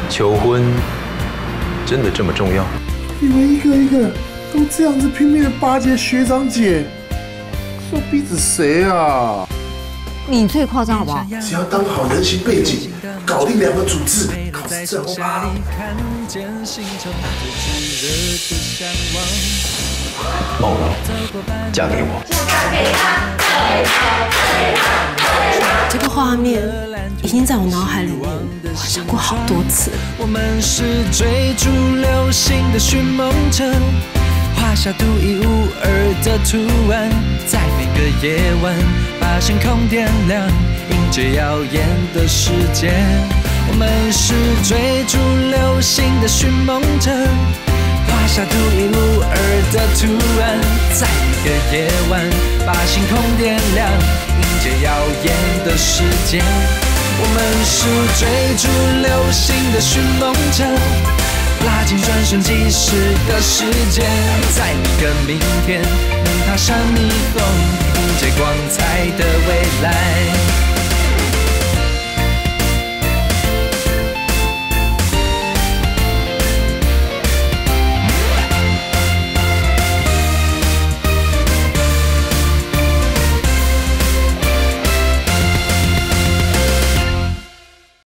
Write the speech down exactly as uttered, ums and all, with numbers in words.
求婚真的这么重要？ 你们一个一个都这样子拼命的巴结学长姐，说逼死谁啊？ 你最夸张好不好？ 只要当好人形背景，搞定两个主次，考试正好吧。 梦龙，嫁给我。 这个画面已经在我脑海里面，我想过好多次。 我们是追逐流星的寻梦者，画下独一无二的图案，在每个夜晚把星空点亮，迎接耀眼的世界。我们是追逐流星的寻梦者，画下独一无二的图案，在每个夜晚把星空点亮，迎接耀眼的世界。我们是追逐流星的寻梦者，拉近转瞬即逝的时间，在每个明天能踏上霓虹，迎接光彩的未来。